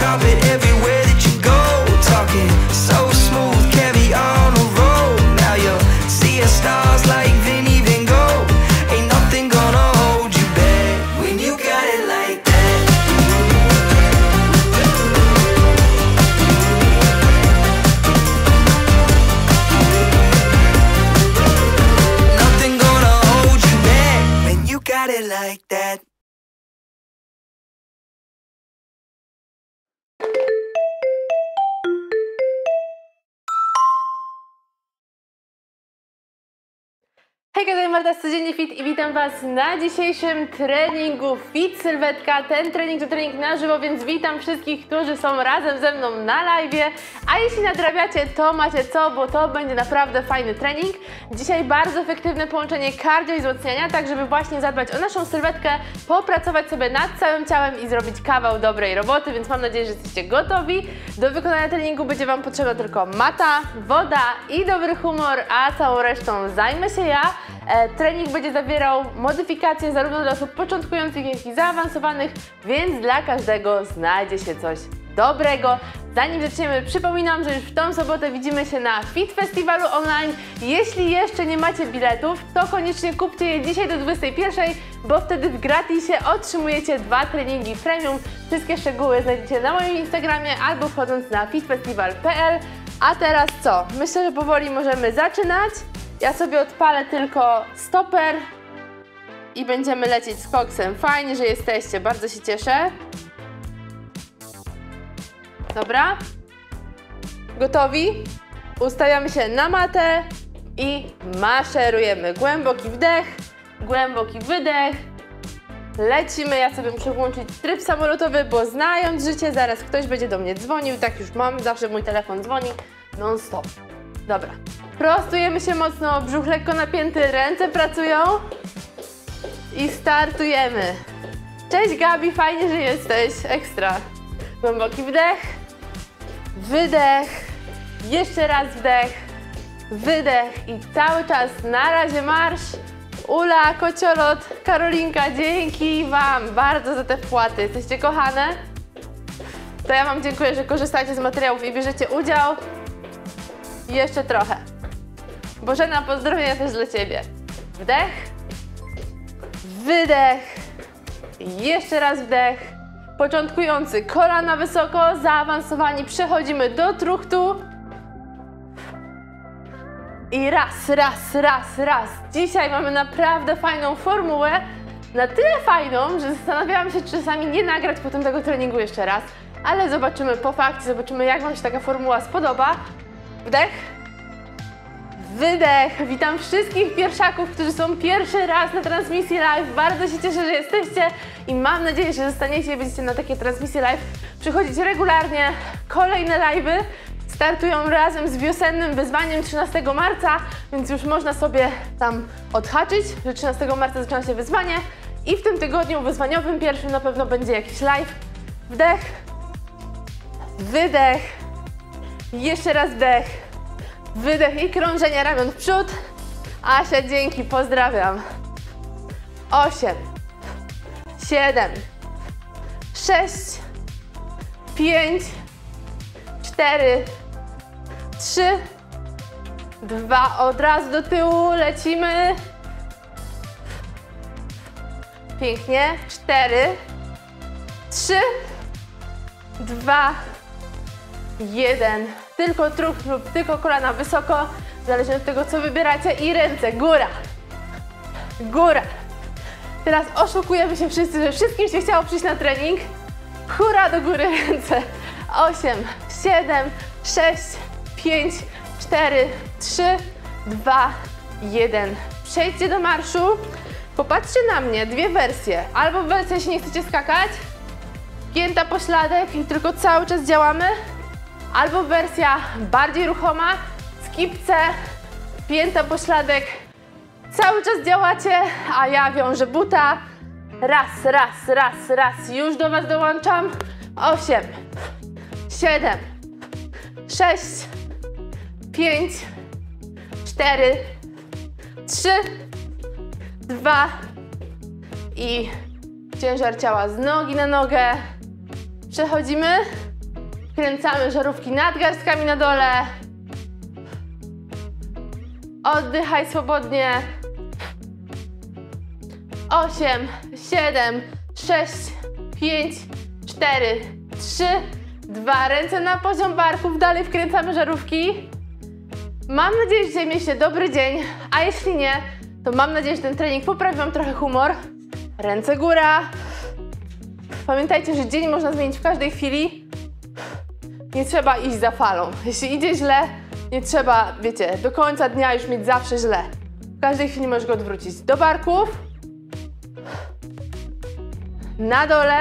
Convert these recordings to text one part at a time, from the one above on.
stop it everywhere that you go. Talking so smooth, carry on a roll. Now you're seeing stars like Vinny Van Gogh. Ain't nothing gonna hold you back when you got it like that. Nothing gonna hold you back when you got it like that. Hejka, tutaj Marta z Codziennie Fit i witam Was na dzisiejszym treningu Fit Sylwetka. Ten trening to trening na żywo, więc witam wszystkich, którzy są razem ze mną na live'ie. A jeśli nadrabiacie, to macie co, bo to będzie naprawdę fajny trening. Dzisiaj bardzo efektywne połączenie cardio i wzmacniania, tak żeby właśnie zadbać o naszą sylwetkę, popracować sobie nad całym ciałem i zrobić kawał dobrej roboty, więc mam nadzieję, że jesteście gotowi. Do wykonania treningu będzie Wam potrzebna tylko mata, woda i dobry humor, a całą resztą zajmę się ja. Trening będzie zawierał modyfikacje zarówno dla osób początkujących, jak i zaawansowanych, więc dla każdego znajdzie się coś dobrego. Zanim zaczniemy, przypominam, że już w tą sobotę widzimy się na Fit Festiwalu online. Jeśli jeszcze nie macie biletów, to koniecznie kupcie je dzisiaj do 21, bo wtedy w gratisie otrzymujecie 2 treningi premium. Wszystkie szczegóły znajdziecie na moim Instagramie albo wchodząc na fitfestival.pl. A teraz co? Myślę, że powoli możemy zaczynać. Ja sobie odpalę tylko stoper i będziemy lecieć z koksem. Fajnie, że jesteście, bardzo się cieszę. Dobra. Gotowi? Ustawiamy się na matę i maszerujemy. Głęboki wdech, głęboki wydech. Lecimy, ja sobie muszę włączyć tryb samolotowy, bo znając życie, zaraz ktoś będzie do mnie dzwonił. Tak już mam, zawsze mój telefon dzwoni non stop. Dobra. Prostujemy się mocno, brzuch lekko napięty, ręce pracują i startujemy. Cześć Gabi, fajnie, że jesteś, ekstra. Głęboki wdech, wydech, jeszcze raz wdech, wydech i cały czas na razie marsz. Ula, Kociolot, Karolinka, dzięki Wam bardzo za te wpłaty, jesteście kochane. To ja Wam dziękuję, że korzystacie z materiałów i bierzecie udział. Jeszcze trochę. Bożena, pozdrowienia też dla Ciebie. Wdech, wydech, jeszcze raz wdech. Początkujący, kolana wysoko, zaawansowani, przechodzimy do truchtu. I raz, raz, raz, raz. Dzisiaj mamy naprawdę fajną formułę. Na tyle fajną, że zastanawiałam się, czy czasami nie nagrać potem tego treningu jeszcze raz. Ale zobaczymy po fakcie, zobaczymy, jak Wam się taka formuła spodoba. Wdech, wydech. Witam wszystkich pierwszaków, którzy są pierwszy raz na transmisji live. Bardzo się cieszę, że jesteście i mam nadzieję, że zostaniecie i będziecie na takie transmisje live przychodzić regularnie. Kolejne live'y startują razem z wiosennym wyzwaniem 13 marca, więc już można sobie tam odhaczyć, że 13 marca zaczyna się wyzwanie i w tym tygodniu wyzwaniowym pierwszym na pewno będzie jakiś live. Wdech, wydech, jeszcze raz wdech, wydech i krążenie ramion w przód. Asia, dzięki, pozdrawiam. 8, 7, 6, 5, 4, 3, 2, od razu do tyłu, lecimy. Pięknie, 4, 3, 2, 1. Tylko truch lub tylko kolana wysoko, zależnie od tego, co wybieracie. I ręce, góra, góra. Teraz oszukujemy się wszyscy, że wszystkim się chciało przyjść na trening. Hurra, do góry ręce. 8, 7, 6, 5, 4, 3, 2, 1. Przejdźcie do marszu. Popatrzcie na mnie, 2 wersje. Albo wersja, jeśli nie chcecie skakać, pięta pośladek i tylko cały czas działamy. Albo wersja bardziej ruchoma, skipce, pięta pośladek, cały czas działacie, a ja wiążę buta. Raz, raz, raz, raz, już do Was dołączam. 8, 7, 6, 5, 4, 3, 2 i ciężar ciała z nogi na nogę. Przechodzimy. Kręcamy żarówki nadgarstkami na dole. Oddychaj swobodnie. 8, 7, 6, 5, 4, 3, 2. Ręce na poziom barków. Dalej wkręcamy żarówki. Mam nadzieję, że dzisiaj mieliście dobry dzień, a jeśli nie, to mam nadzieję, że ten trening poprawi wam trochę humor. Ręce góra. Pamiętajcie, że dzień można zmienić w każdej chwili. Nie trzeba iść za falą. Jeśli idzie źle, nie trzeba, wiecie, do końca dnia już mieć zawsze źle. W każdej chwili możesz go odwrócić. Do barków. Na dole.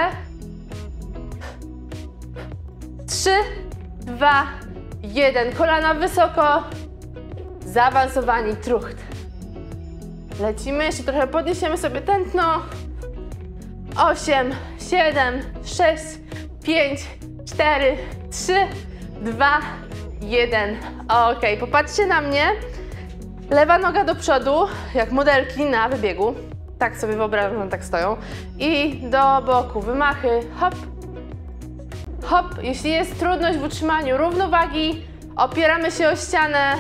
3, 2, 1. Kolana wysoko. Zaawansowani trucht. Lecimy, jeszcze trochę podniesiemy sobie tętno. 8, 7, 6, 5, 4, 3, 2, 1. Ok, popatrzcie na mnie. Lewa noga do przodu, jak modelki na wybiegu. Tak sobie wyobrażam, że tak stoją. I do boku, wymachy, hop, hop. Jeśli jest trudność w utrzymaniu równowagi, opieramy się o ścianę.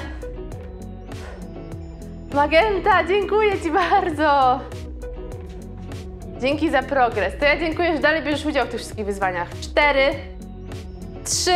Magenta, dziękuję Ci bardzo. Dzięki za progres. To ja dziękuję, że dalej bierzesz udział w tych wszystkich wyzwaniach. 4, 3,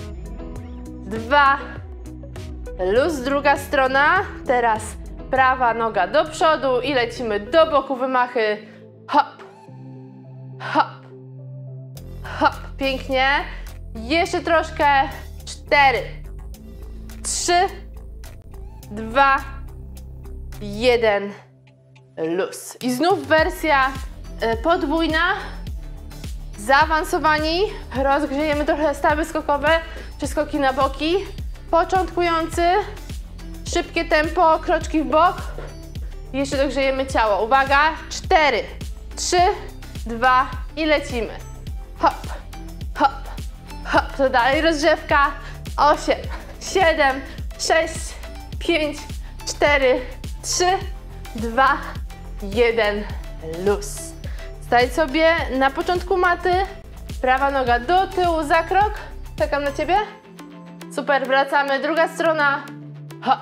2, luz, druga strona. Teraz prawa noga do przodu i lecimy do boku, wymachy. Hop, hop, hop. Pięknie. Jeszcze troszkę. 4, 3, 2, 1. Luz. I znów wersja podwójna. Zaawansowani. Rozgrzejemy trochę stawy skokowe, czy skoki na boki. Początkujący. Szybkie tempo, kroczki w bok. I jeszcze dogrzejemy ciało. Uwaga. 4, 3, 2 i lecimy. Hop, hop, hop. To dalej rozgrzewka. 8, 7, 6, 5, 4, 3, 2, 1. Luz. Stań sobie na początku maty. Prawa noga do tyłu za krok. Czekam na Ciebie. Super, wracamy. Druga strona. Hop.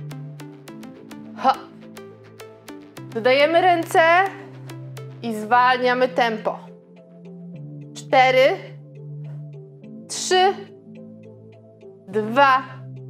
Hop. Dodajemy ręce i zwalniamy tempo. 4, 3, 2,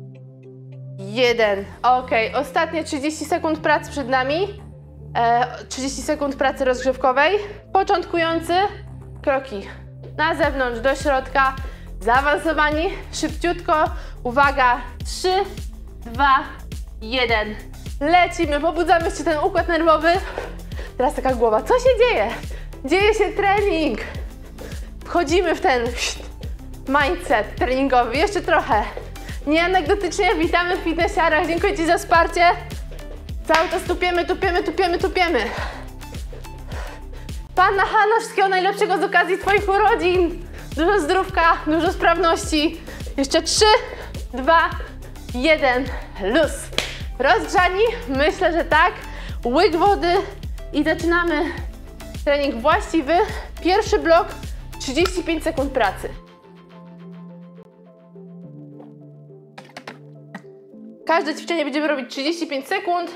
1. Ok, ostatnie 30 sekund pracy przed nami. 30 sekund pracy rozgrzewkowej. Początkujący. Kroki na zewnątrz, do środka. Zaawansowani. Szybciutko. Uwaga. 3, 2, 1. Lecimy. Pobudzamy jeszcze ten układ nerwowy. Teraz taka głowa. Co się dzieje? Dzieje się trening. Wchodzimy w ten mindset treningowy. Jeszcze trochę. Nieanegdotycznie witamy w fitnessiarach. Dziękuję Ci za wsparcie. Cały czas tupiemy, tupiemy, tupiemy, tupiemy. Panna Hanna, wszystkiego najlepszego z okazji Twoich urodzin. Dużo zdrówka, dużo sprawności. Jeszcze 3, 2, 1. Luz. Rozgrzani? Myślę, że tak. Łyk wody i zaczynamy trening właściwy. Pierwszy blok, 35 sekund pracy. Każde ćwiczenie będziemy robić 35 sekund.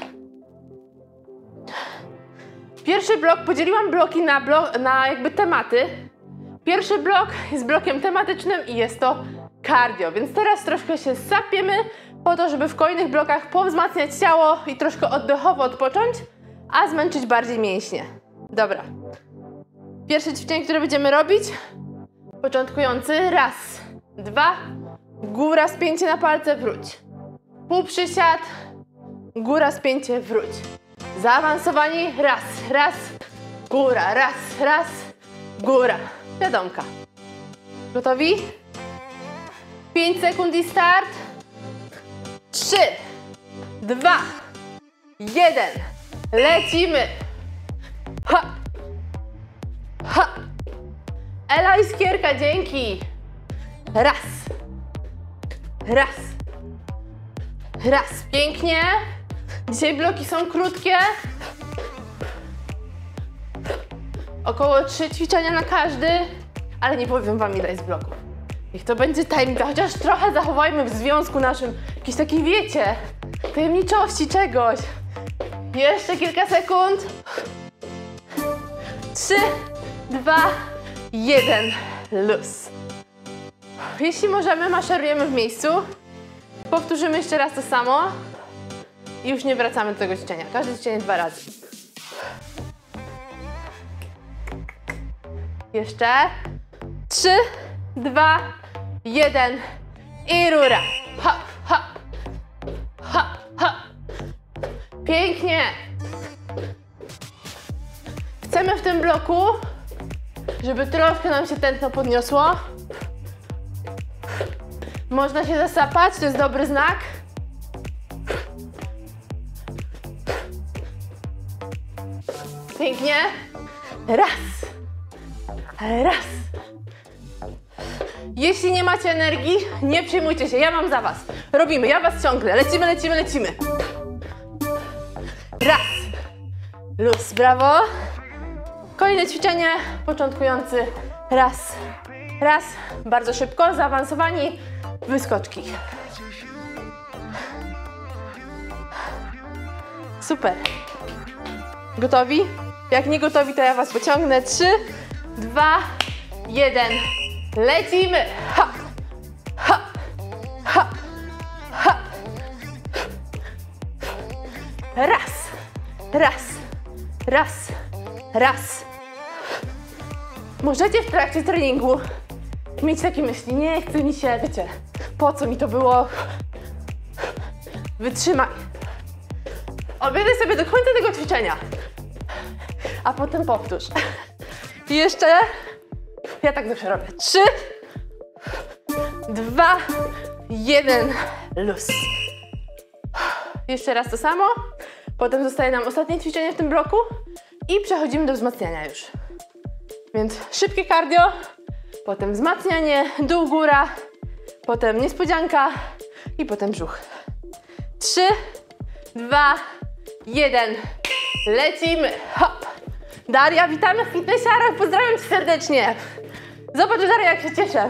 Pierwszy blok, podzieliłam bloki na jakby tematy. Pierwszy blok jest blokiem tematycznym i jest to cardio, więc teraz troszkę się sapiemy po to, żeby w kolejnych blokach powzmacniać ciało i troszkę oddechowo odpocząć, a zmęczyć bardziej mięśnie. Dobra. Pierwsze ćwiczenie, które będziemy robić. Początkujący. 1, 2, góra, spięcie na palce, wróć. Półprzysiad, góra, spięcie, wróć. Zaawansowani. 1, góra, 1, góra. Wiadomka. Gotowi? 5 sekund i start. 3, 2, 1. Lecimy. Ha. Ha. Ela Iskierka, dzięki. 1. Pięknie. Dzisiaj bloki są krótkie. Około 3 ćwiczenia na każdy, ale nie powiem Wam, ile jest bloków. Niech to będzie tajemnica, chociaż trochę zachowajmy w związku naszym jakiejś takiej, wiecie, tajemniczości czegoś. Jeszcze kilka sekund. 3, 2, 1. Luz. Jeśli możemy, maszerujemy w miejscu. Powtórzymy jeszcze raz to samo. I już nie wracamy do tego ćwiczenia. Każde ćwiczenie 2 razy. Jeszcze. 3, 2, 1. I rura. Ha, ha. Ha, ha. Pięknie. Chcemy w tym bloku, żeby troszkę nam się tętno podniosło. Można się zasapać, to jest dobry znak. Pięknie. Raz. Raz. Jeśli nie macie energii, nie przejmujcie się, ja mam za was. Robimy, ja was ciągnę. Lecimy, lecimy, lecimy. Raz. Luz, brawo. Kolejne ćwiczenie, początkujący. Raz. Raz. Bardzo szybko, zaawansowani. Wyskoczki. Super. Gotowi? Jak nie gotowi, to ja was pociągnę. 3, 2, 1. Lecimy! Ha! Ha! Ha! Ha! Raz! Raz! Raz! Raz! Możecie w trakcie treningu mieć takie myśli, nie chce mi się, wiecie, po co mi to było? Wytrzymaj. Obiedę sobie do końca tego ćwiczenia, a potem powtórz. I jeszcze, ja tak zawsze robię. 3, 2, 1, luz. Jeszcze raz to samo, potem zostaje nam ostatnie ćwiczenie w tym bloku i przechodzimy do wzmacniania już. Więc szybkie cardio, potem wzmacnianie, dół, góra, potem niespodzianka i potem brzuch. 3, 2, 1, lecimy. Hop. Daria, witamy w fitnessiarach, pozdrawiam cię serdecznie. Zobacz, Daria, jak się cieszę.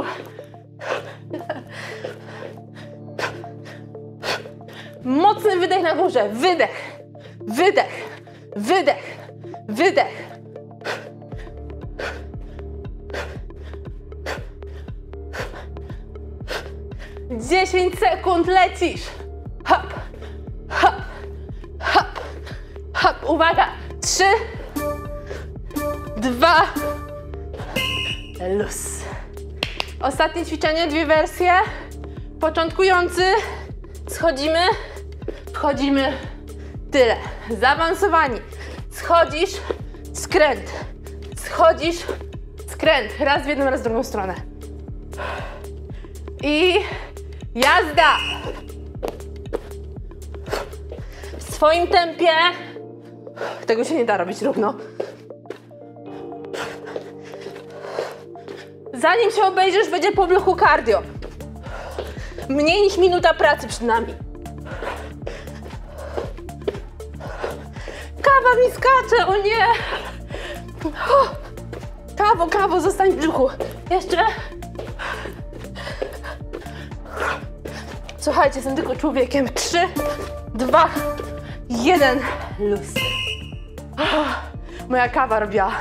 Mocny wydech na górze, wydech, wydech, wydech, wydech. Dziesięć sekund, lecisz. Hop, hop, hop, hop. Uwaga. 3, 2, luz. Ostatnie ćwiczenie, 2 wersje. Początkujący, schodzimy, wchodzimy, tyle. Zaawansowani. Schodzisz, skręt. Schodzisz, skręt. Raz w jedną, raz w drugą stronę. I jazda. W swoim tempie. Tego się nie da robić równo. Zanim się obejrzysz, będzie po bloku cardio. Mniej niż minuta pracy przed nami. Kawa mi skacze, o nie! Kawo, zostań w brzuchu. Jeszcze. Słuchajcie, jestem tylko człowiekiem. 3, 2, 1, luz. Moja kawa robiła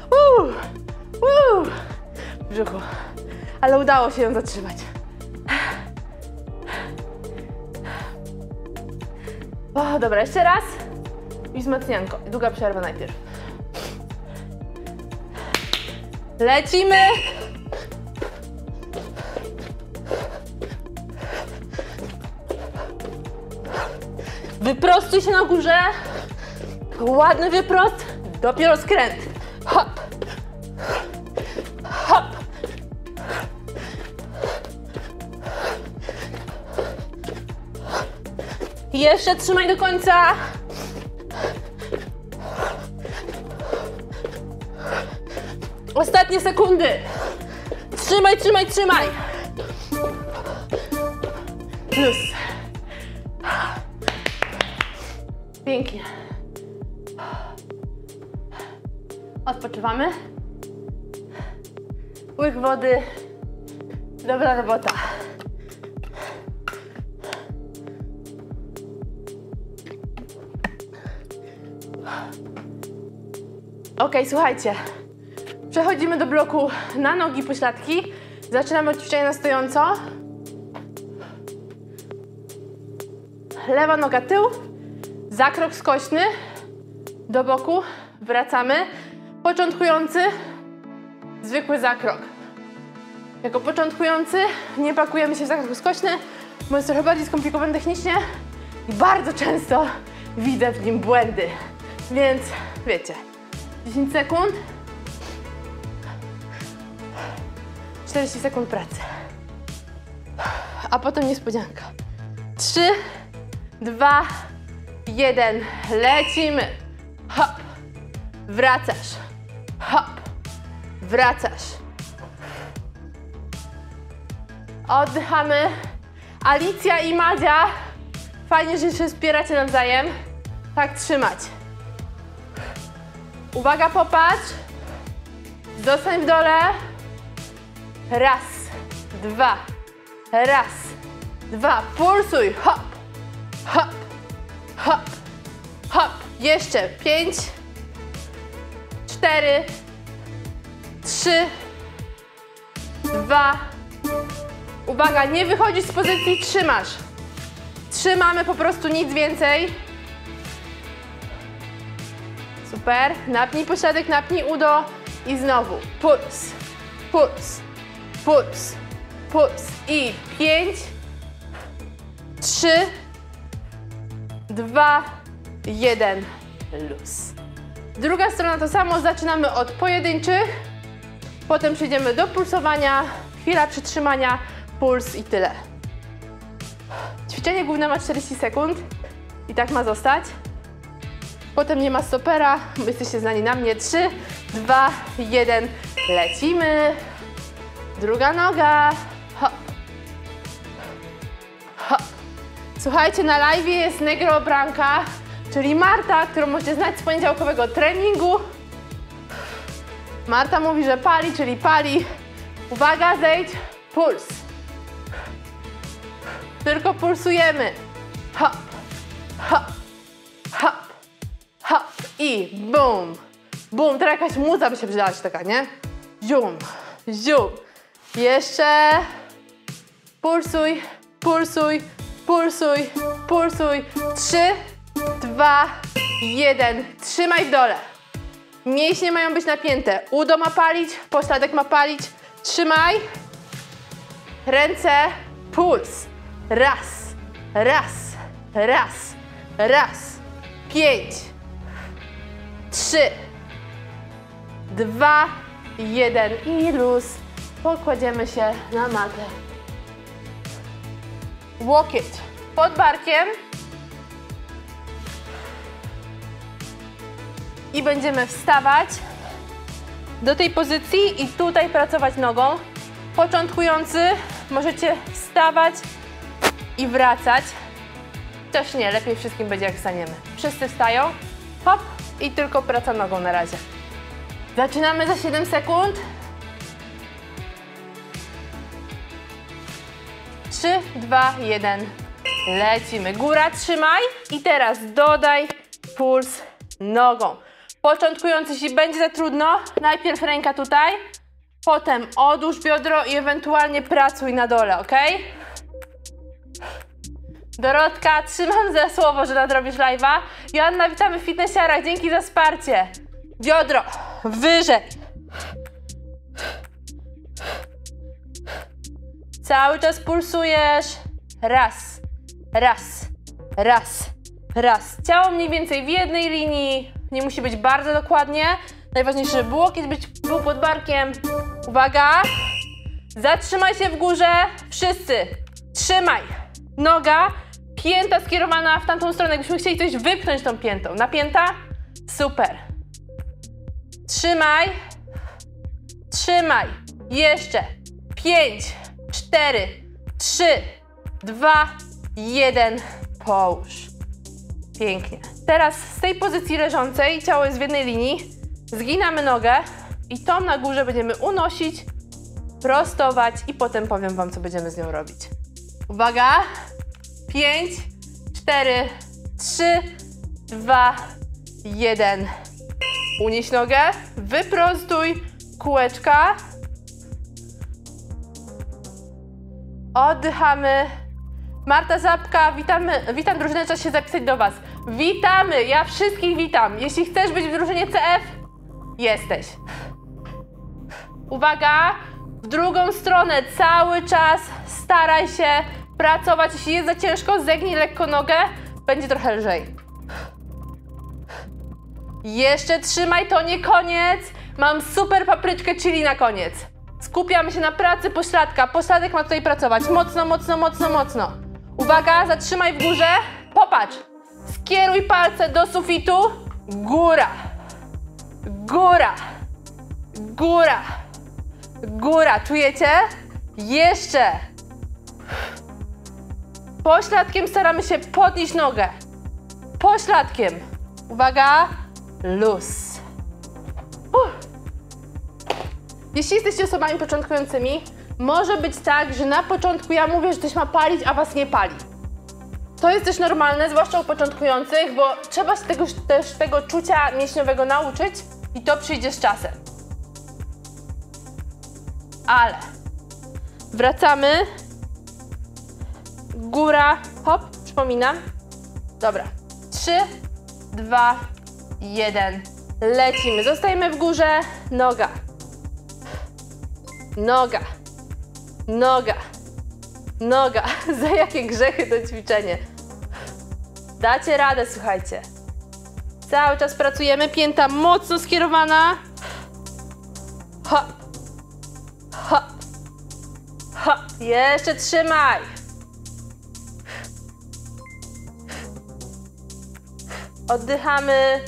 w brzuchu, ale udało się ją zatrzymać. O, dobra, jeszcze raz i wzmacnianko. Długa przerwa najpierw. Lecimy. Wyprostuj się na górze. Ładny wyprost. Dopiero skręt. Hop. Hop. Jeszcze trzymaj do końca. Ostatnie sekundy. Trzymaj, trzymaj, trzymaj. Plus. Pięknie. Odpoczywamy. Łyk wody. Dobra robota. Ok, słuchajcie. Przechodzimy do bloku na nogi, pośladki. Zaczynamy od ćwiczenia na stojąco. Lewa noga tył, zakrok skośny do boku, wracamy. Początkujący, zwykły zakrok. Jako początkujący nie pakujemy się w zakrok skośny, bo jest trochę bardziej skomplikowany technicznie i bardzo często widzę w nim błędy. Więc wiecie, 10 sekund, 40 sekund pracy. A potem niespodzianka. 3, 2, 1. Lecimy. Hop. Wracasz. Hop. Wracasz. Oddychamy. Alicja i Madzia. Fajnie, że się wspieracie nawzajem. Tak trzymać. Uwaga, popatrz. Zostań w dole. Raz, dwa. Raz, dwa. Pulsuj. Hop. Hop. Hop. Hop. Jeszcze 5, 4, 3, 2. Uwaga, nie wychodzisz z pozycji, trzymasz. Trzymamy po prostu, nic więcej. Super. Napnij pośladek, napnij udo i znowu. Puls, puls, puls, puls. I 5, 3, 2, 1. Luz. Druga strona to samo, zaczynamy od pojedynczych, potem przejdziemy do pulsowania, chwila przytrzymania, puls i tyle. Ćwiczenie główne ma 40 sekund i tak ma zostać. Potem nie ma stopera, bo jesteście znani na mnie. 3, 2, 1, lecimy. Druga noga. Hop. Hop. Słuchajcie, na live jest Negro Branka, czyli Marta, którą możecie znać z poniedziałkowego treningu. Marta mówi, że pali, czyli pali. Uwaga, zejdź, puls. Tylko pulsujemy. Hop, hop, hop, hop i bum, bum. Teraz jakaś muza by się przydała się taka, nie? Zium, zium. Jeszcze. Pulsuj, pulsuj, pulsuj, pulsuj. 3, 2, 1. Trzymaj w dole. Mięśnie mają być napięte. Udo ma palić, pośladek ma palić. Trzymaj. Ręce, puls. Raz, raz, raz, raz. 5, 3, 2, 1 i luz. Pokładziemy się na matę. Łokieć pod barkiem. I będziemy wstawać do tej pozycji i tutaj pracować nogą. Początkujący możecie wstawać i wracać. Też nie, lepiej wszystkim będzie jak staniemy. Wszyscy wstają, hop i tylko praca nogą na razie. Zaczynamy za 7 sekund. 3, 2, 1. Lecimy. Góra, trzymaj i teraz dodaj puls nogą. Początkujący, jeśli będzie za trudno, najpierw ręka tutaj, potem odłóż biodro i ewentualnie pracuj na dole, ok? Dorotka, trzymam za słowo, że nadrobisz live'a. Joanna, witamy w Fitnessiarach, dzięki za wsparcie. Biodro, wyżej. Cały czas pulsujesz. Raz, raz, raz, raz. Ciało mniej więcej w jednej linii. Nie musi być bardzo dokładnie. Najważniejsze, żeby łokieć był pod barkiem. Uwaga. Zatrzymaj się w górze. Wszyscy. Trzymaj. Noga. Pięta skierowana w tamtą stronę. Jakbyśmy chcieli coś wypchnąć tą piętą. Napięta? Super. Trzymaj. Trzymaj. Jeszcze. 5, 4, 3, 2, 1. Połóż. Pięknie. Teraz z tej pozycji leżącej, ciało jest w jednej linii, zginamy nogę i tą na górze będziemy unosić prostować i potem powiem wam, co będziemy z nią robić. Uwaga! 5, 4, 3, 2, 1. Unieś nogę, wyprostuj, kółeczka. Oddychamy. Marta Zapka, witam drużynę, czas się zapisać do was. Witamy, ja wszystkich witam. Jeśli chcesz być w drużynie CF, jesteś. Uwaga, w drugą stronę cały czas staraj się pracować. Jeśli jest za ciężko, zegnij lekko nogę, będzie trochę lżej. Jeszcze trzymaj, to nie koniec. Mam super papryczkę chili na koniec. Skupiamy się na pracy pośladka. Pośladek ma tutaj pracować. Mocno, mocno, mocno, mocno. Uwaga, zatrzymaj w górze. Popatrz. Skieruj palce do sufitu. Góra. Góra. Góra. Góra. Czujecie? Jeszcze. Pośladkiem staramy się podnieść nogę. Pośladkiem. Uwaga. Luz. Jeśli jesteście osobami początkującymi, może być tak, że na początku ja mówię, że coś ma palić, a was nie pali. To jest też normalne, zwłaszcza u początkujących, bo trzeba się też tego czucia mięśniowego nauczyć i to przyjdzie z czasem. Ale wracamy. Góra, hop, przypominam. Dobra. 3, 2, 1. Lecimy. Zostajemy w górze. Noga. Noga. Noga. Noga. Za jakie grzechy to ćwiczenie. Dacie radę, słuchajcie. Cały czas pracujemy. Pięta mocno skierowana. Hop. Hop. Hop. Jeszcze trzymaj. Oddychamy.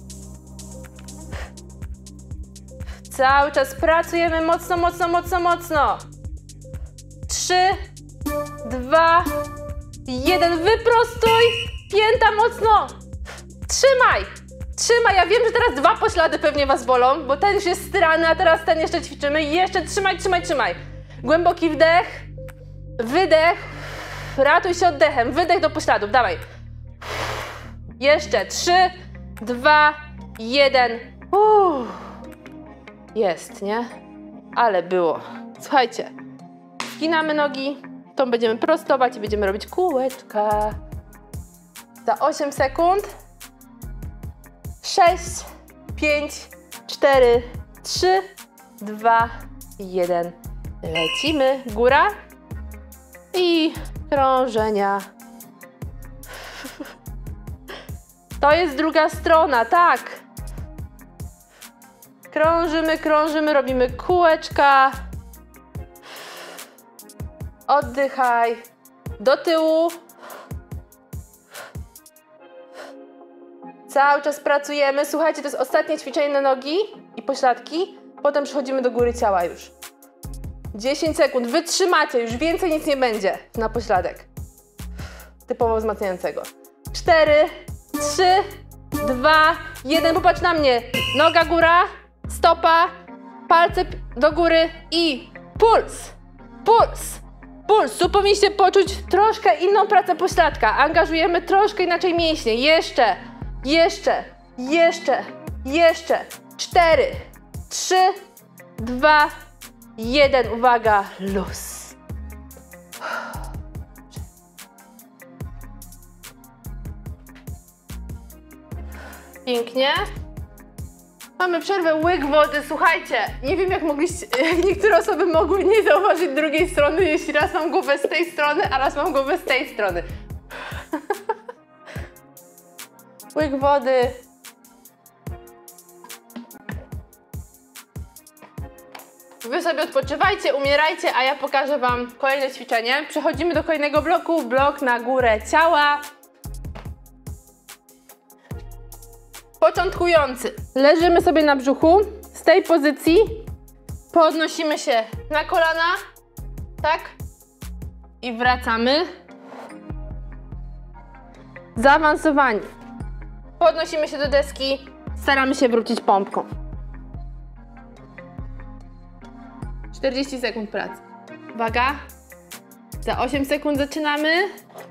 Cały czas pracujemy mocno, mocno, mocno, mocno. 3, 2, 1. Wyprostuj. Pięta mocno. Trzymaj. Trzymaj. Ja wiem, że teraz 2 poślady pewnie was bolą, bo ten już jest styrany, a teraz ten jeszcze ćwiczymy. Jeszcze trzymaj, trzymaj, trzymaj. Głęboki wdech. Wydech. Ratuj się oddechem. Wydech do pośladów. Dawaj. Jeszcze 3, 2, 1. Jest, nie? Ale było. Słuchajcie, zginamy nogi, tą będziemy prostować i będziemy robić kółeczka. Za 8 sekund. 6, 5, 4, 3, 2, 1. Lecimy. Góra i krążenia. To jest druga strona, tak. Krążymy, krążymy, robimy kółeczka. Oddychaj. Do tyłu. Cały czas pracujemy. Słuchajcie, to jest ostatnie ćwiczenie na nogi i pośladki. Potem przechodzimy do góry ciała już. 10 sekund. Wytrzymacie, już więcej nic nie będzie na pośladek. Typowo wzmacniającego. 4, 3, 2, 1. Popatrz na mnie. Noga góra, stopa, palce do góry i puls. Puls. Puls. Tu powinniście poczuć troszkę inną pracę pośladka. Angażujemy troszkę inaczej mięśnie. Jeszcze. Jeszcze. Jeszcze. Jeszcze. 4, 3, 2, 1. Uwaga. Luz. Pięknie. Mamy przerwę, łyk wody. Słuchajcie, nie wiem jak niektóre osoby mogły nie zauważyć drugiej strony, jeśli raz mam głowę z tej strony, a raz mam głowę z tej strony. Łyk wody. Wy sobie odpoczywajcie, umierajcie, a ja pokażę wam kolejne ćwiczenie. Przechodzimy do kolejnego bloku, blok na górę ciała. Początkujący. Leżymy sobie na brzuchu. Z tej pozycji podnosimy się na kolana. Tak. I wracamy. Zaawansowani. Podnosimy się do deski. Staramy się wrócić pompką. 40 sekund pracy. Uwaga. Za 8 sekund zaczynamy.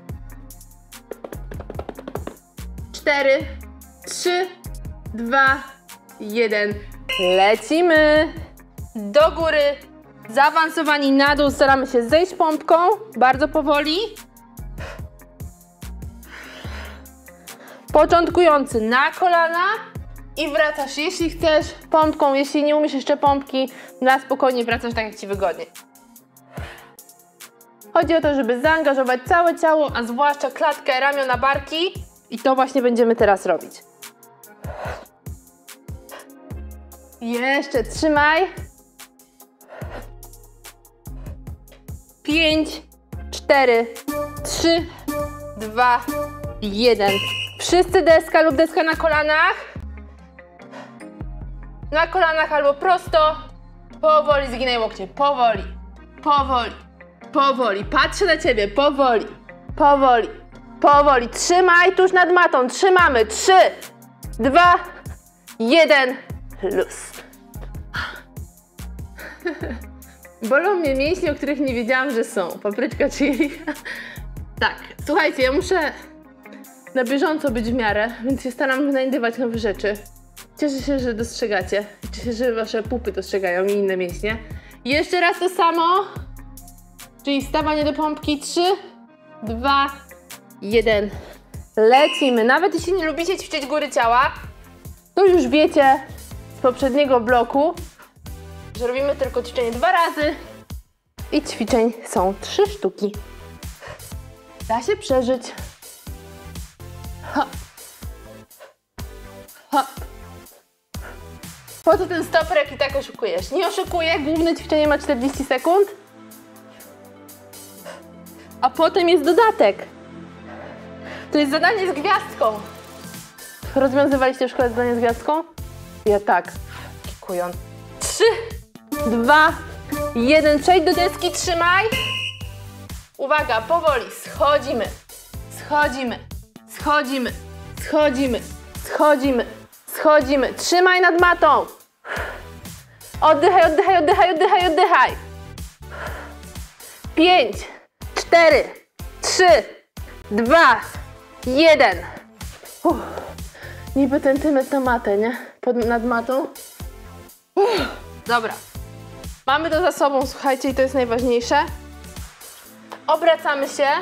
4, 3, 2, 1. Lecimy. Do góry. Zaawansowani na dół. Staramy się zejść pompką. Bardzo powoli. Początkujący na kolana. I wracasz, jeśli chcesz, pompką. Jeśli nie umiesz jeszcze pompki, na spokojnie wracasz tak, jak Ci wygodnie. Chodzi o to, żeby zaangażować całe ciało, a zwłaszcza klatkę, ramiona, barki. I to właśnie będziemy teraz robić. Jeszcze trzymaj. 5, 4, 3, 2, 1. Wszyscy deska lub deska na kolanach. Na kolanach albo prosto. Powoli zginaj łokcie. Powoli. Powoli. Powoli. Patrzę na Ciebie. Powoli. Powoli. Powoli. Trzymaj tuż nad matą. Trzymamy. 3, 2, 1. Luz. Bolą mnie mięśnie, o których nie wiedziałam, że są. Papryczka chili. Tak. Słuchajcie, ja muszę na bieżąco być w miarę, więc się staram wynajdywać nowe rzeczy. Cieszę się, że dostrzegacie. Cieszę się, że wasze pupy dostrzegają i inne mięśnie. Jeszcze raz to samo. Czyli wstawanie do pompki. 3, 2, 1. Lecimy. Nawet jeśli nie lubicie ćwiczyć góry ciała, to już wiecie z poprzedniego bloku, że robimy tylko ćwiczenie 2 razy i ćwiczeń są 3 sztuki. Da się przeżyć. Hop. Hop. Po co ten stoper, jak i tak oszukujesz? Nie oszukuję, główne ćwiczenie ma 40 sekund. A potem jest dodatek. To jest zadanie z gwiazdką. Rozwiązywaliście w szkole zadanie z gwiazdką? Ja tak. Kikując. 3, 2, 1. Przejdź do deski, trzymaj. Uwaga, powoli. Schodzimy. Schodzimy. Schodzimy. Schodzimy. Schodzimy. Schodzimy. Trzymaj nad matą. Oddychaj, oddychaj, oddychaj, oddychaj, oddychaj. 5, 4, 3, 2, 1. Niby centymetr na matę, nie? Nad matą. Dobra. Mamy to za sobą, słuchajcie, i to jest najważniejsze. Obracamy się.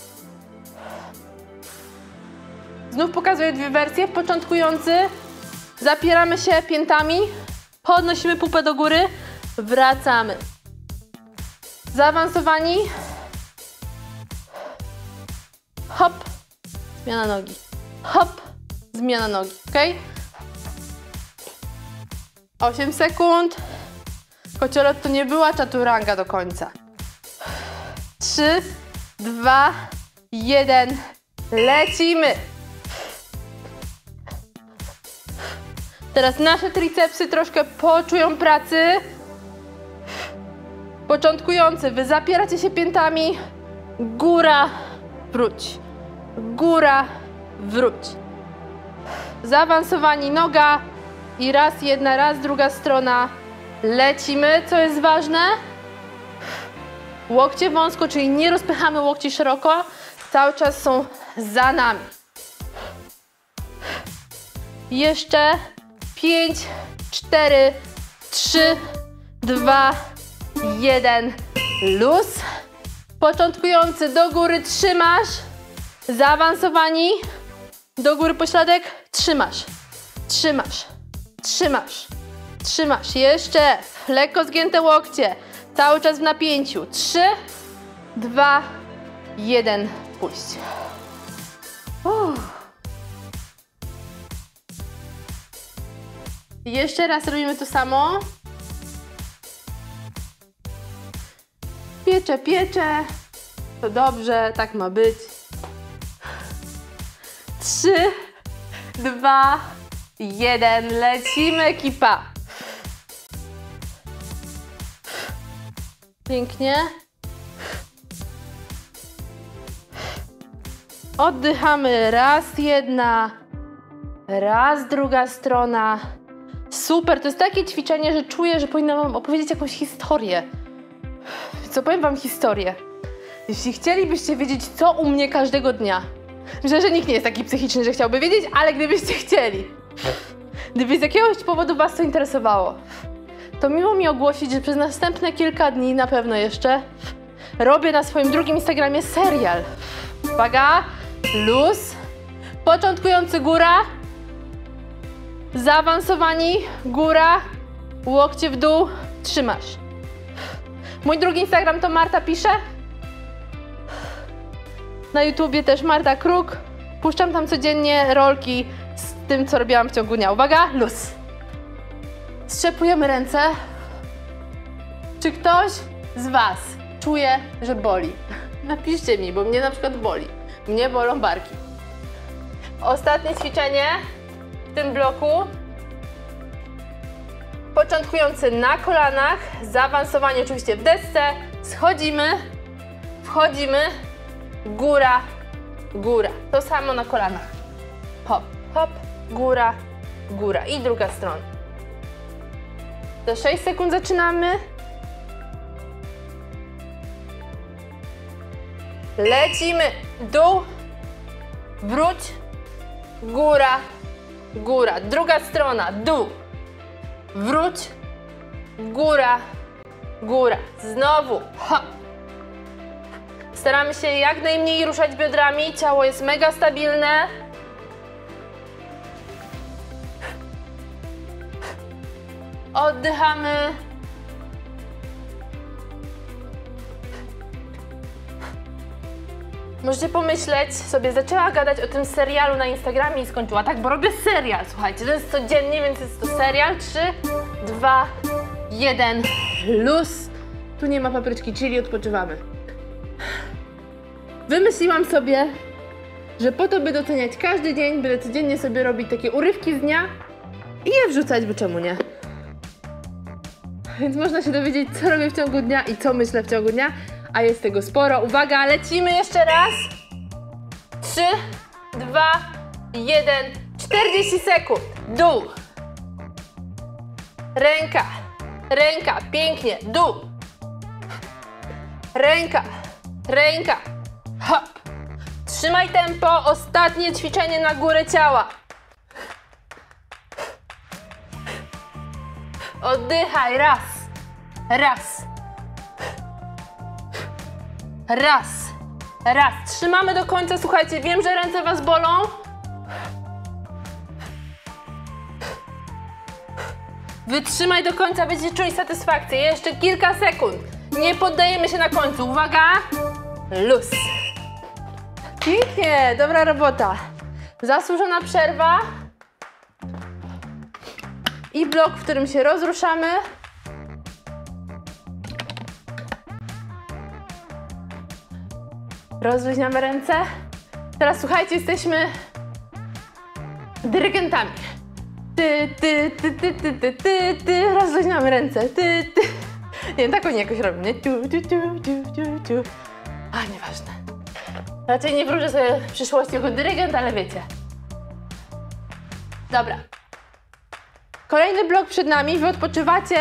Znów pokazuję 2 wersje. Początkujący. Zapieramy się piętami. Podnosimy pupę do góry. Wracamy. Zaawansowani. Hop. Zmiana nogi. Hop. Zmiana nogi. Ok? 8 sekund. Kociolot to nie była czaturanga do końca. 3, 2, 1. Lecimy. Teraz nasze tricepsy troszkę poczują pracy. Początkujący, wy zapieracie się piętami. Góra, wróć. Góra, wróć. Zaawansowani noga i raz jedna, raz druga strona. Lecimy, co jest ważne. Łokcie wąsko, czyli nie rozpychamy łokci szeroko. Cały czas są za nami. Jeszcze 5, 4, 3, 2, 1. Luz. Początkujący do góry trzymasz. Zaawansowani. Do góry pośladek. Trzymasz. Trzymasz. Trzymasz. Trzymasz. Jeszcze. Lekko zgięte łokcie. Cały czas w napięciu. 3, 2, 1. Puść. Jeszcze raz robimy to samo. Pieczę, pieczę. To dobrze, tak ma być. 3, 2, 1. Lecimy, ekipa. Pięknie. Oddychamy. Raz jedna, raz druga strona. Super, to jest takie ćwiczenie, że czuję, że powinnam wam opowiedzieć jakąś historię. Co, powiem wam historię. Jeśli chcielibyście wiedzieć, co u mnie każdego dnia, myślę, że nikt nie jest taki psychiczny, że chciałby wiedzieć, ale gdybyście chcieli, gdyby z jakiegoś powodu was to interesowało, to miło mi ogłosić, że przez następne kilka dni, na pewno jeszcze, robię na swoim drugim Instagramie serial. Uwaga, luz, początkujący góra, zaawansowani góra, łokcie w dół, trzymasz. Mój drugi Instagram to Marta Pisze. Na YouTubie też Marta Kruk. Puszczam tam codziennie rolki z tym, co robiłam w ciągu dnia. Uwaga, luz. Strzepujemy ręce. Czy ktoś z was czuje, że boli? Napiszcie mi, bo mnie na przykład boli. Mnie bolą barki. Ostatnie ćwiczenie w tym bloku. Początkujący na kolanach, zaawansowanie oczywiście w desce, schodzimy, wchodzimy, góra, góra. To samo na kolanach. Hop, hop, góra, góra. I druga strona. Za 6 sekund zaczynamy. Lecimy, dół, wróć, góra, góra. Druga strona, dół. Wróć, góra, góra. Znowu, hop. Staramy się jak najmniej ruszać biodrami, ciało jest mega stabilne. Oddychamy. Możecie pomyśleć sobie, zaczęła gadać o tym serialu na Instagramie i skończyła. Tak, bo robię serial, słuchajcie, to jest codziennie, więc jest to serial. 3, 2, 1, luz. Tu nie ma papryczki chili, odpoczywamy. Wymyśliłam sobie, że po to, by doceniać każdy dzień, będę codziennie sobie robić takie urywki z dnia i je wrzucać, bo czemu nie? Więc można się dowiedzieć, co robię w ciągu dnia i co myślę w ciągu dnia, a jest tego sporo. Uwaga, lecimy jeszcze raz. 3, 2, 1, 40 sekund. Dół. Ręka, ręka, pięknie, dół. Ręka, ręka, hop. Trzymaj tempo, ostatnie ćwiczenie na górę ciała. Oddychaj, raz, raz, raz, raz. Trzymamy do końca, słuchajcie, wiem, że ręce was bolą. Wytrzymaj do końca, będziecie czuli satysfakcję. Jeszcze kilka sekund. Nie poddajemy się na końcu. Uwaga, luz. Pięknie, dobra robota. Zasłużona przerwa. I blok, w którym się rozruszamy. Rozluźniamy ręce. Teraz słuchajcie, jesteśmy dyrygentami. Ty, ty, ty, ty, ty, ty, ty, ty. Rozluźniamy ręce. Ty, ty. Nie wiem, tak oni jakoś robią, nie? Tu, tu, tu, tu, tu, tu. A, nieważne. Raczej nie wróżę sobie w przyszłości jako dyrygent, ale wiecie. Dobra. Kolejny blok przed nami. Wy odpoczywacie,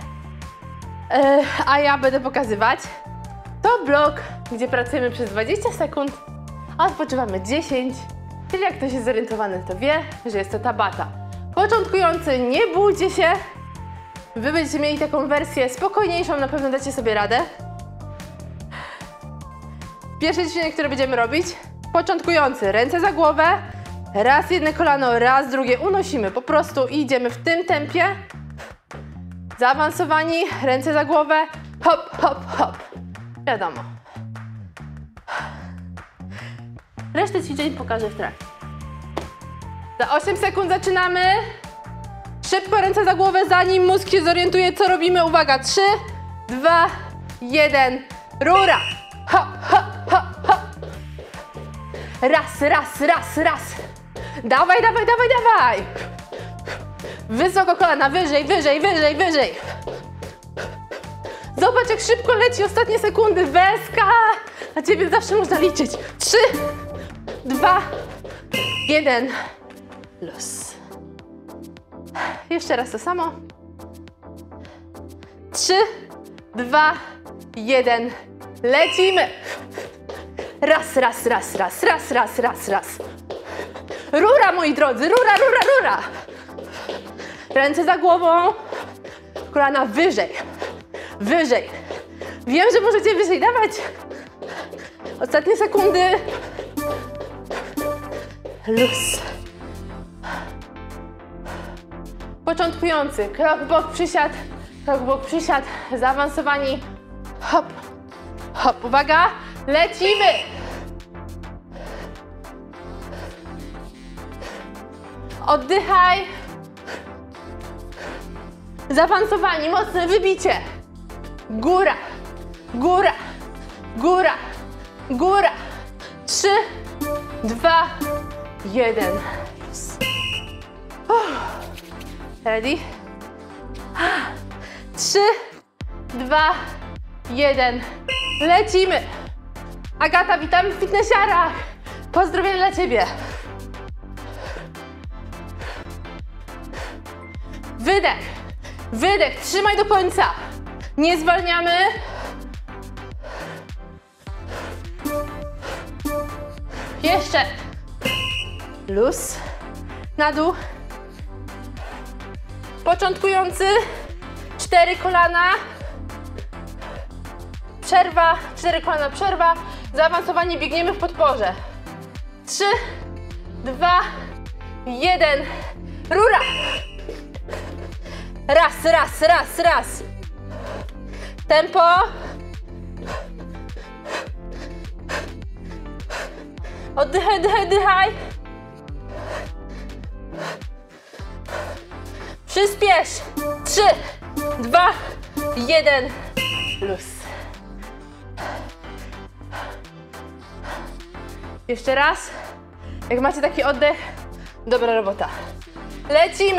a ja będę pokazywać. To blok, gdzie pracujemy przez 20 sekund, a odpoczywamy 10. Czyli jak ktoś jest zorientowany, to wie, że jest to Tabata. Początkujący, nie bójcie się. Wy będziecie mieli taką wersję spokojniejszą, na pewno dacie sobie radę. Pierwsze ćwiczenie, które będziemy robić. Początkujący, ręce za głowę. Raz jedno kolano, raz drugie unosimy. Po prostu idziemy w tym tempie. Zaawansowani, ręce za głowę. Hop, hop, hop. Wiadomo. Resztę ćwiczeń pokażę w trakcie. Za 8 sekund zaczynamy. Szybko ręce za głowę, zanim mózg się zorientuje, co robimy. Uwaga, 3, 2, 1. Rura. Hop, hop, hop, hop. Raz, raz, raz, raz. Dawaj, dawaj, dawaj, dawaj. Wysoko kolana, wyżej, wyżej, wyżej, wyżej. Zobacz, jak szybko leci ostatnie sekundy. Weska. Na ciebie zawsze można liczyć. 3, 2, 1. Luz. Jeszcze raz to samo. 3, 2, 1. Lecimy. Raz, raz, raz, raz, raz, raz, raz, raz. Rura, moi drodzy, rura, rura, rura. Ręce za głową, kolana wyżej, wyżej. Wiem, że możecie wyżej dawać. Ostatnie sekundy. Luz. Początkujący, krok w bok, przysiad, krok w bok, przysiad, zaawansowani. Hop, hop, uwaga, lecimy. Oddychaj. Zaawansowani, mocne wybicie. Góra, góra, góra, góra. 3, 2, 1. Ready? 3, 2, 1. Lecimy. Agata, witamy w fitnessiarach. Pozdrowienia dla Ciebie. Wydech, wydech, trzymaj do końca. Nie zwalniamy. Jeszcze. Luz. Na dół. Początkujący. 4 kolana. Przerwa. 4 kolana, przerwa. Zaawansowanie, biegniemy w podporze. 3, 2, 1. Rura. Raz, raz, raz, raz. Tempo. Oddychaj, oddychaj, oddychaj. Przyspiesz. 3, 2, 1. Luz. Jeszcze raz. Jak macie taki oddech, dobra robota. Lecimy.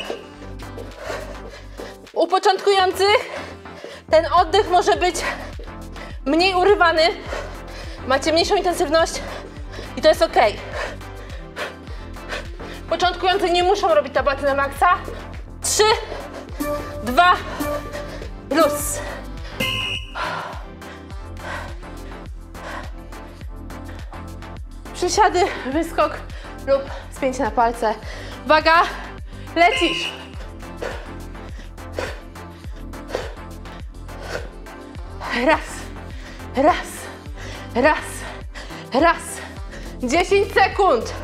U początkujących ten oddech może być mniej urywany. Macie mniejszą intensywność i to jest ok. Początkujący nie muszą robić tabaty na maksa. 3, 2, luz. Przysiady, wyskok lub spięcie na palce. Uwaga, lecisz. Raz, raz, raz, raz. 10 sekund.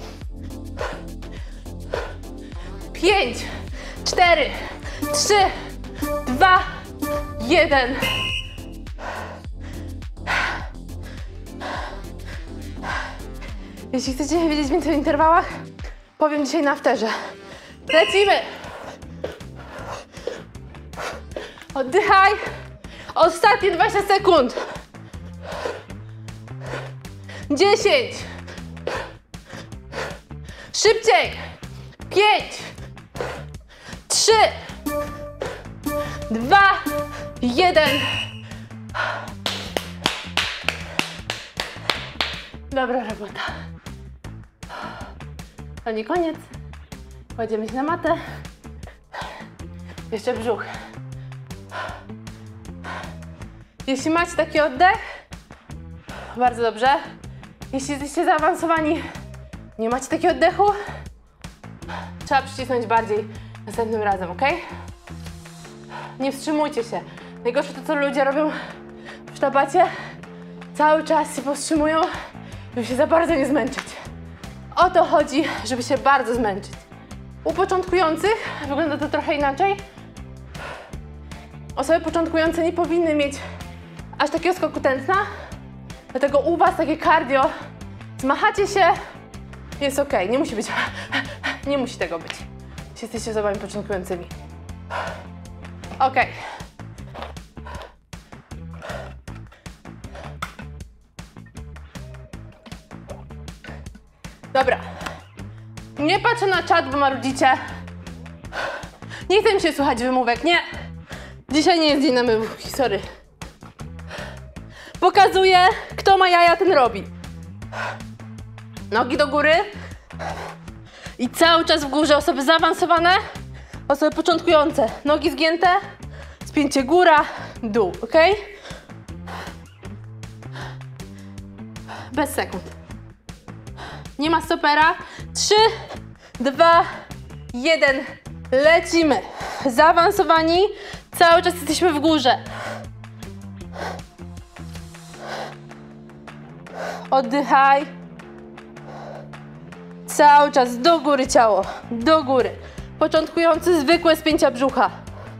5, 4, 3, 2, 1. Jeśli chcecie wiedzieć więcej o interwałach, powiem dzisiaj na afterze. Lecimy. Oddychaj. Ostatnie 20 sekund. 10. Szybciej. 5. 3. 2. 1. Dobra robota. To nie koniec. Kładziemy się na matę. Jeszcze brzuch. Jeśli macie taki oddech, bardzo dobrze. Jeśli jesteście zaawansowani, nie macie takiego oddechu, trzeba przycisnąć bardziej następnym razem, ok? Nie wstrzymujcie się. Najgorsze to, co ludzie robią w tabacie, cały czas się powstrzymują, żeby się za bardzo nie zmęczyć. O to chodzi, żeby się bardzo zmęczyć. U początkujących wygląda to trochę inaczej. Osoby początkujące nie powinny mieć aż takiego skoku tętna, dlatego u Was takie cardio, zmachacie się, jest ok, nie musi być, nie musi tego być, jeśli jesteście osobami początkującymi. Ok. Dobra. Nie patrzę na czat, bo marudzicie. Nie chcę mi się słuchać wymówek, nie. Dzisiaj nie jest dzień na wymówki, sorry. Pokazuję, kto ma jaja, ten robi. Nogi do góry. I cały czas w górze osoby zaawansowane. Osoby początkujące, nogi zgięte, spięcie góra, dół, ok? Bez sekund. Nie ma stopera. 3, 2, 1. Lecimy. Zaawansowani. Cały czas jesteśmy w górze. Oddychaj. Cały czas do góry ciało. Do góry. Początkujący zwykłe spięcia brzucha.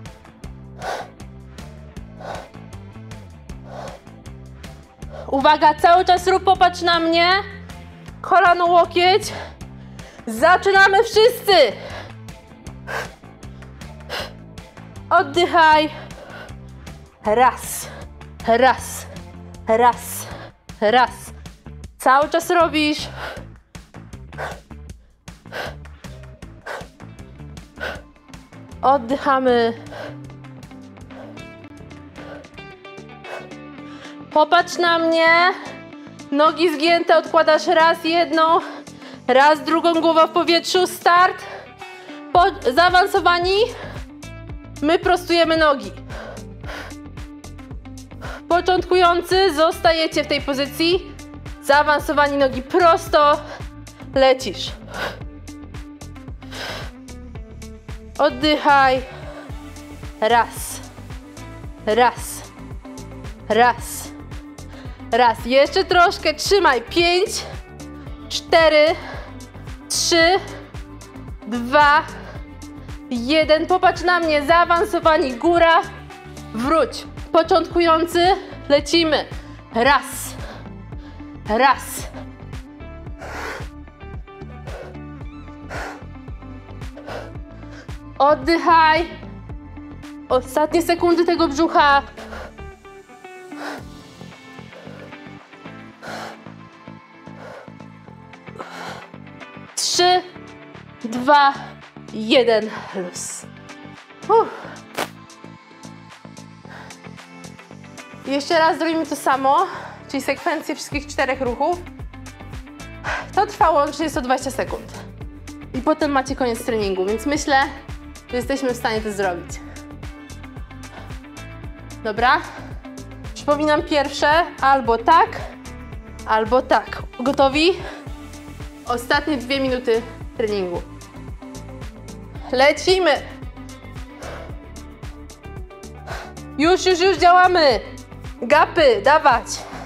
Uwaga, cały czas rób, popatrz na mnie. Kolano, łokieć. Zaczynamy wszyscy. Oddychaj. Raz, raz, raz, raz. Cały czas robisz. Oddychamy. Popatrz na mnie. Nogi zgięte, odkładasz raz jedną, raz drugą, głowa w powietrzu. Start. Zaawansowani. My prostujemy nogi. Początkujący, zostajecie w tej pozycji. Zaawansowani, nogi prosto. Lecisz. Oddychaj. Raz. Raz. Raz. Raz. Jeszcze troszkę. Trzymaj. 5, 4, 3, 2, 1. Popatrz na mnie. Zaawansowani. Góra. Wróć. Początkujący. Lecimy. Raz. Raz. Oddychaj. Ostatnie sekundy tego brzucha. Trzy, 2, 1. Luz. Jeszcze raz zrobimy to samo, czyli sekwencję wszystkich 4 ruchów. To trwa łącznie 120 sekund. I potem macie koniec treningu, więc myślę, że jesteśmy w stanie to zrobić. Dobra? Przypominam pierwsze, albo tak, albo tak. Gotowi? Ostatnie 2 minuty treningu. Lecimy! Już działamy! Gapy, dawać!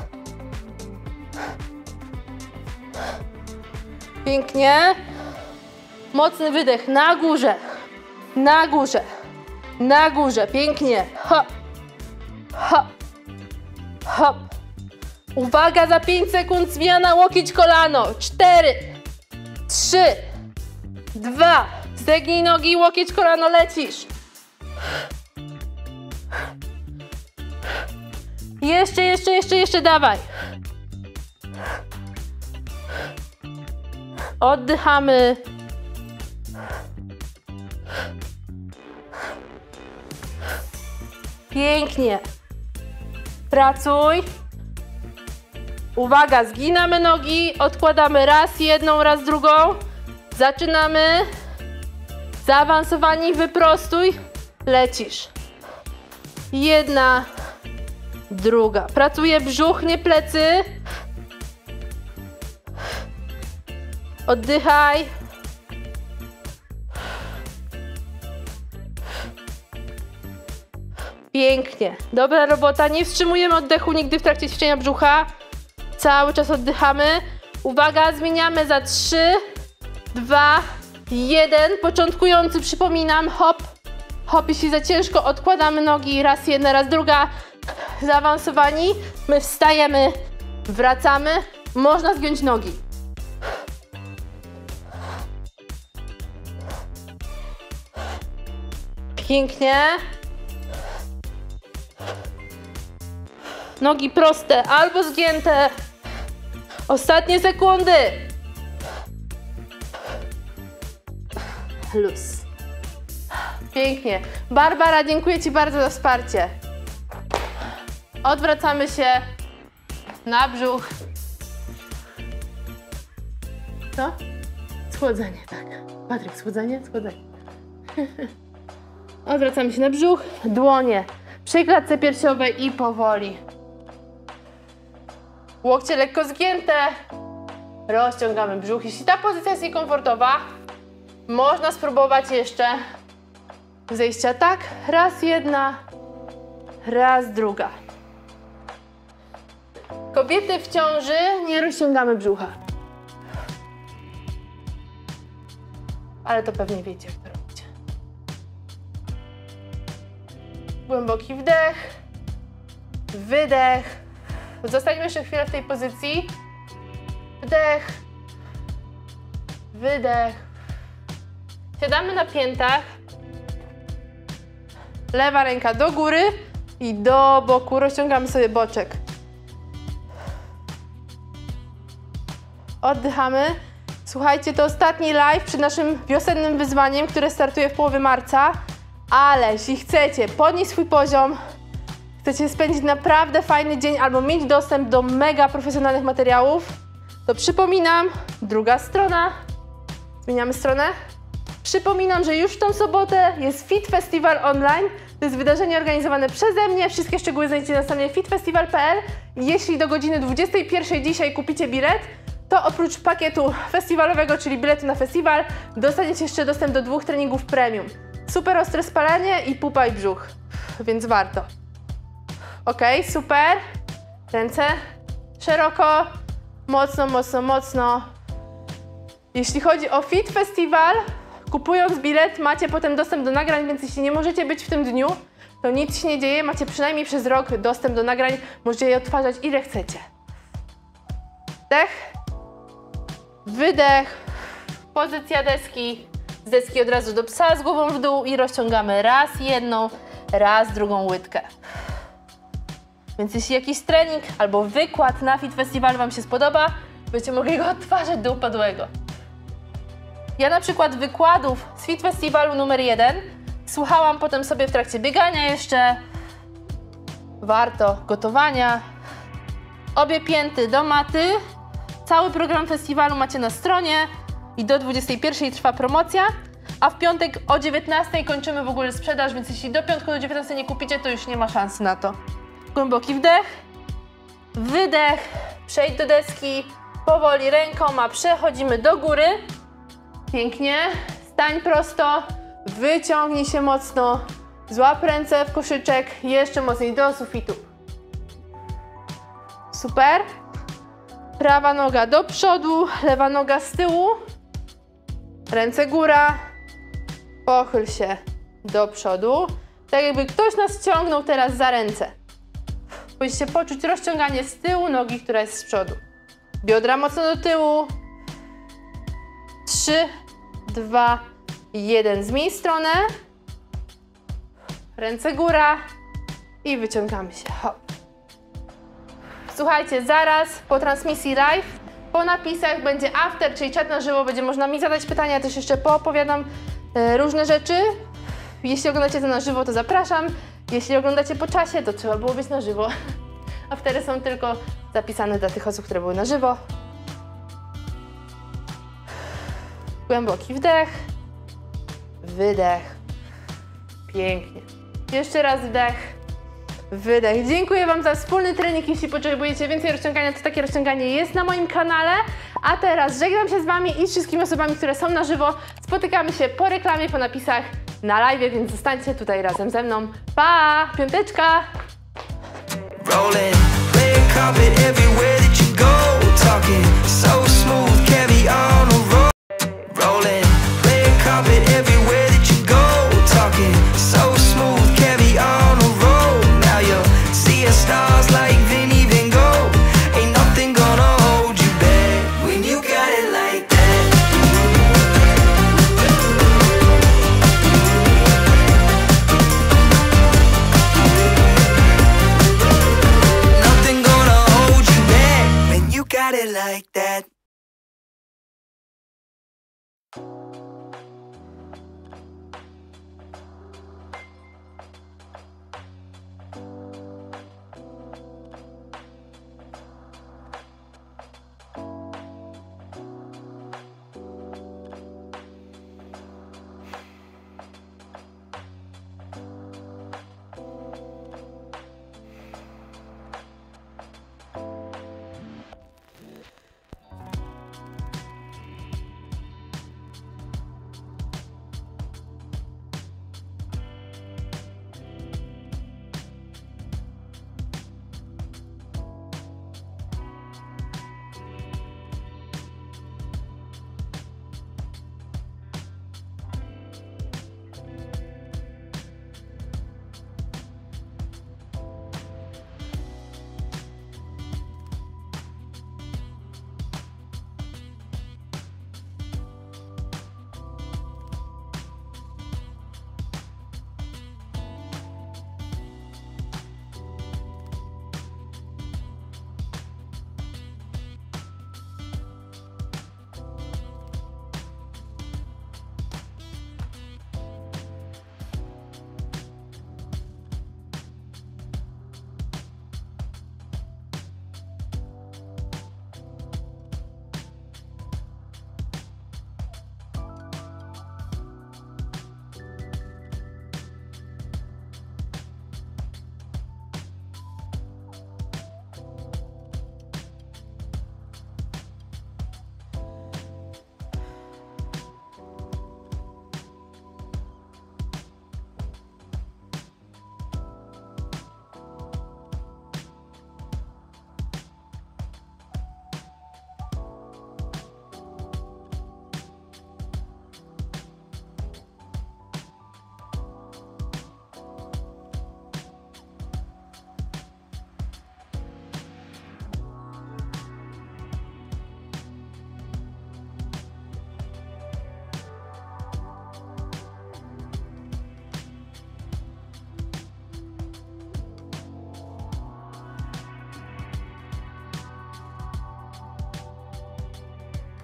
Pięknie. Mocny wydech na górze. Na górze. Na górze. Pięknie. Hop. Hop. Hop. Uwaga, za 5 sekund zmiana łokieć, kolano. 4, 3, 2. Zegnij nogi, łokieć, kolano, lecisz. Jeszcze, dawaj. Oddychamy. Pięknie. Pracuj. Uwaga, zginamy nogi, odkładamy raz jedną, raz drugą. Zaczynamy. Zaawansowani, wyprostuj. Lecisz. Jedna, druga. Pracuje brzuch, nie plecy. Oddychaj. Pięknie. Dobra robota. Nie wstrzymujemy oddechu nigdy w trakcie ćwiczenia brzucha. Cały czas oddychamy. Uwaga, zmieniamy za 3, 2, 1. Początkujący, przypominam, hop. Hop, jeśli za ciężko, odkładamy nogi. Raz jedna, raz druga. Zaawansowani. My wstajemy, wracamy. Można zgiąć nogi. Pięknie. Nogi proste albo zgięte. Ostatnie sekundy. Luz. Pięknie. Barbara, dziękuję Ci bardzo za wsparcie. Odwracamy się na brzuch. Co? Schłodzenie, tak. Patryk, schłodzenie? Schłodzenie. Odwracamy się na brzuch, dłonie przy klatce piersiowej i powoli. Łokcie lekko zgięte, rozciągamy brzuch. Jeśli ta pozycja jest niekomfortowa, można spróbować jeszcze zejścia tak, raz jedna, raz druga. Kobiety w ciąży nie rozciągamy brzucha. Ale to pewnie wiecie, jak to robicie. Głęboki wdech, wydech. Zostańmy jeszcze chwilę w tej pozycji. Wdech, wydech. Siadamy na piętach. Lewa ręka do góry i do boku. Rozciągamy sobie boczek. Oddychamy. Słuchajcie, to ostatni live przed naszym wiosennym wyzwaniem, które startuje w połowie marca. Ale jeśli chcecie podnieść swój poziom, chcecie spędzić naprawdę fajny dzień albo mieć dostęp do mega profesjonalnych materiałów, to przypominam, druga strona. Zmieniamy stronę. Przypominam, że już w tą sobotę jest Fit Festival Online. To jest wydarzenie organizowane przeze mnie. Wszystkie szczegóły znajdziecie na stronie fitfestival.pl. Jeśli do godziny 21 dzisiaj kupicie bilet, to oprócz pakietu festiwalowego, czyli biletu na festiwal, dostaniecie jeszcze dostęp do 2 treningów premium. Super ostre spalanie i pupa i brzuch, więc warto. Ok, super. Ręce szeroko, mocno, mocno, mocno. Jeśli chodzi o Fit Festival, kupując bilet macie potem dostęp do nagrań, więc jeśli nie możecie być w tym dniu, to nic się nie dzieje, macie przynajmniej przez rok dostęp do nagrań, możecie je odtwarzać ile chcecie. Wdech, wydech, pozycja deski, z deski od razu do psa z głową w dół i rozciągamy raz jedną, raz drugą łydkę. Więc jeśli jakiś trening albo wykład na Fit Festival Wam się spodoba, będziecie mogli go odtwarzać do upadłego. Ja na przykład wykładów z Fit Festiwalu numer 1 słuchałam potem sobie w trakcie biegania jeszcze. Warto, gotowania. Obie pięty do maty. Cały program festiwalu macie na stronie i do 21 trwa promocja, a w piątek o 19 kończymy w ogóle sprzedaż, więc jeśli do piątku do 19 nie kupicie, to już nie ma szans na to. Głęboki wdech, wydech, przejdź do deski, powoli rękoma przechodzimy do góry. Pięknie, stań prosto, wyciągnij się mocno, złap ręce w koszyczek, jeszcze mocniej do sufitu. Super. Prawa noga do przodu, lewa noga z tyłu, ręce góra, pochyl się do przodu, tak jakby ktoś nas ciągnął teraz za ręce. Powinniście poczuć rozciąganie z tyłu nogi, która jest z przodu. Biodra mocno do tyłu. 3, 2, 1. Zmień stronę. Ręce góra i wyciągamy się. Hop. Słuchajcie, zaraz po transmisji live, po napisach będzie after, czyli czat na żywo, będzie można mi zadać pytania, też jeszcze poopowiadam różne rzeczy. Jeśli oglądacie to na żywo, to zapraszam. Jeśli oglądacie po czasie, to trzeba było być na żywo. Aftery są tylko zapisane dla tych osób, które były na żywo. Głęboki wdech, wydech. Pięknie. Jeszcze raz wdech, wydech. Dziękuję Wam za wspólny trening. Jeśli potrzebujecie więcej rozciągania, to takie rozciąganie jest na moim kanale. A teraz żegnam się z Wami i z wszystkimi osobami, które są na żywo. Spotykamy się po reklamie, po napisach na live, więc zostańcie tutaj razem ze mną. Pa! Piąteczka! Rolling, red carpet everywhere that you go. Talking so smooth, carry on a roll. Rolling, red carpet everywhere that you go. Talking so smooth, carry on a roll. Now you're seeing stars like Vinny Van Gogh. Ain't nothing gonna hold you back when you got it like that. Nothing gonna hold you back when you got it like that.